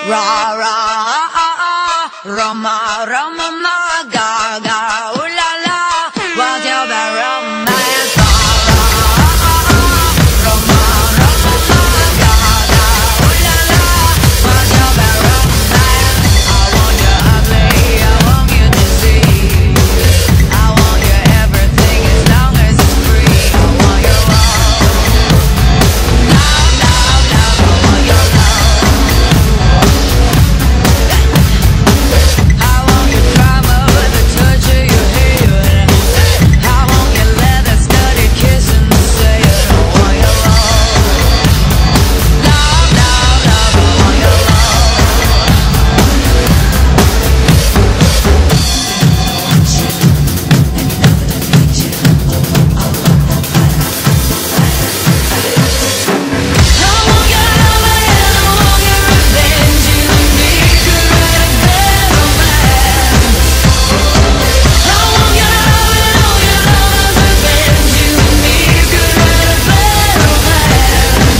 Ra ra Roma Roma ma ga ga ooh la la, what's your bad romance? Ra ra Roma Roma ma ga ga ooh la la, what's your bad romance? I want you ugly, I want you to see, I want you everything as long as it's free. I want your love, love, love, love. I want your love. I want your drama with the touch of your head. I want your leather studded kiss and say it. I want your love, love, love, love. I want your love. I want your love and I want your revenge. You and me could write a bad romance. I want your love and all your love's revenge. You and me could write a bad romance.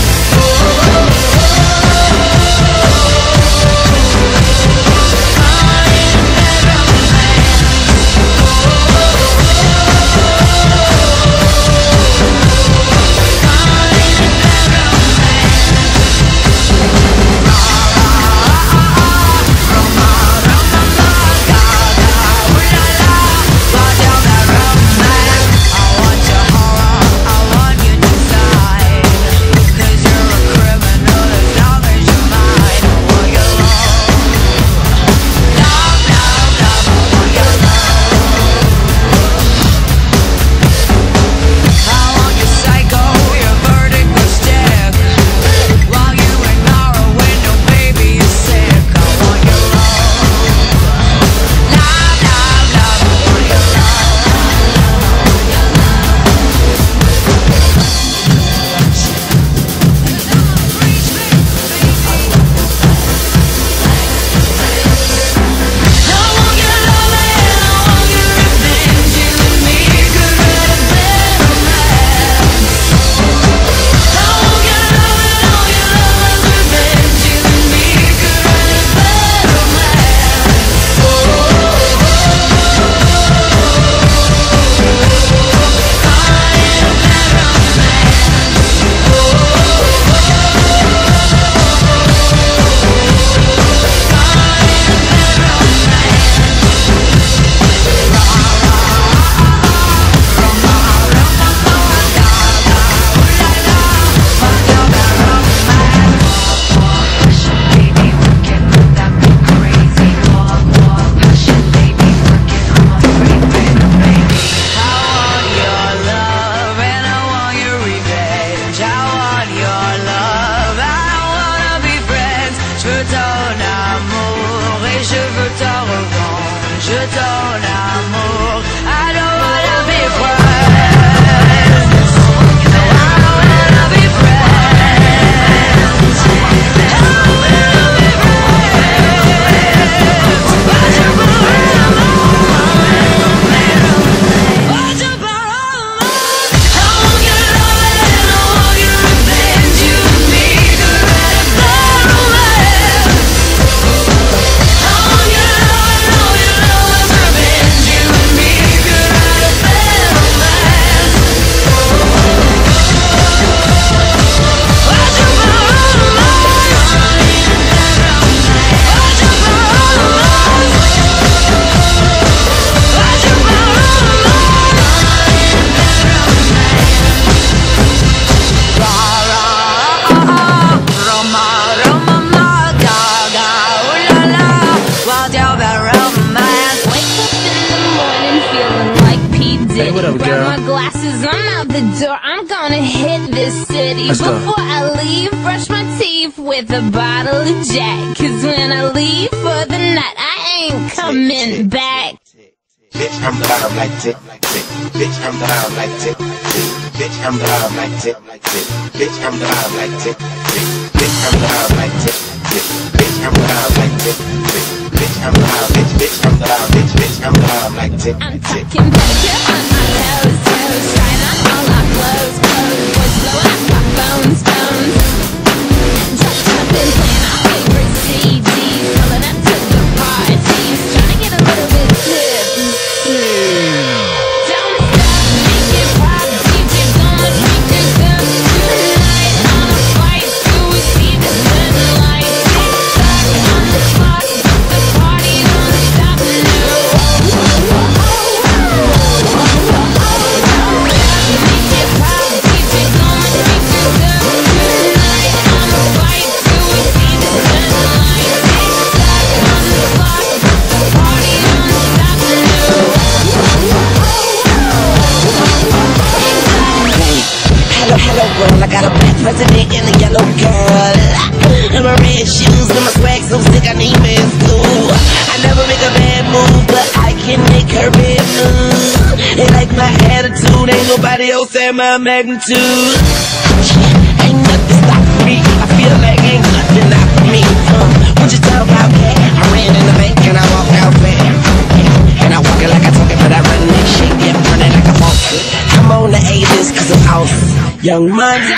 What up, girl? Grab my glasses, I'm out the door. I'm gonna hit this city. Let's go. Before I leave, brush my teeth with a bottle of Jack. Cause when I leave for the night, I ain't coming back. Bitch, I'm down like tick, tick. Bitch, I'm down like tick, tick. Bitch, I'm down like tick, tick. Bitch, I'm down like tick, tick. Bitch, I'm down like tick, tick. Bitch, I'm down like tick, tick. Bitch, I'm down, bitch, I'm down, bitch, I'm down like tick, I'm tick. talking pedicure on my toes, toes. Trying on all our clothes, clothes. Boys blow out my phones, phones. Drop top and playing our favorite CD. so sick I need meds too. I never make a bad move, but I can make her bad move. They like my attitude, ain't nobody else at my magnitude. Ain't nothing stopping me, I feel like ain't nothing stopping me. What you talk about, cat? I ran in the bank and I walked out fast. And I walk it like I talk it, but I run that shit, yeah, run it like I walk it. I'm on the A-list cause I'm awesome. Young Money.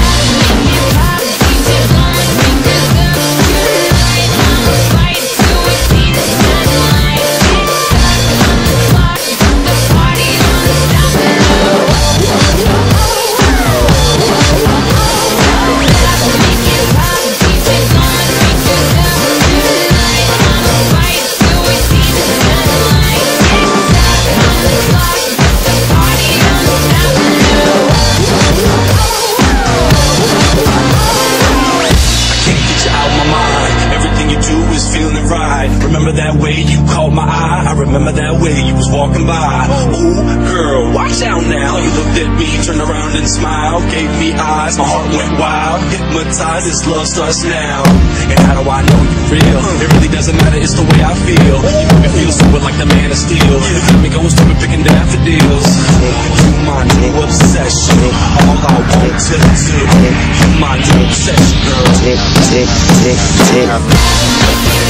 Remember that way you caught my eye? I remember that way you was walking by. Ooh, girl, watch out now. You looked at me, turned around and smiled. Gave me eyes, my heart went wild. Hypnotized, this love starts now. And how do I know you real? It really doesn't matter, it's the way I feel. You make me feel stupid like the Man of Steel. You got me going stupid picking daffodils. You my new obsession. All I want to do. You my new obsession, girl.